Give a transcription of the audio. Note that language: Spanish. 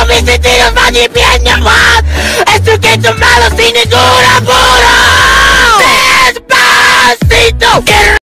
mis sentidos van limpiando más. Estoy que tomado sin ningún apuro. Despacito.